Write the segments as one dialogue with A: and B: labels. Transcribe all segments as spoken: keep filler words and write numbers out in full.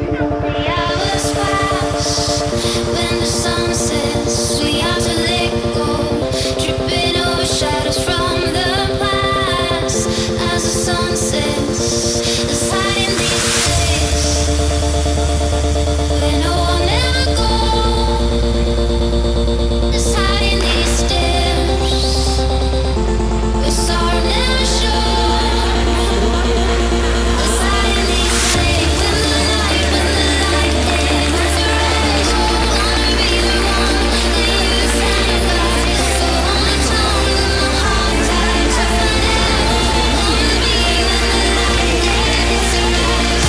A: The hours pass when the sun sets. We have to let go, tripping over shadows from the past. As the sun sets, there's hiding these days where no one ever goes. There's hiding these steps where sorrow never shows. There's hiding these things in the night when the light ends. Your eyes, I wanna be the one that you sanitize. So on the tongue and my heart tight to find out. Wanna be when the light ends. Your eyes,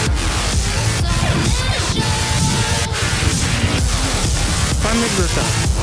B: Pan Negrusa.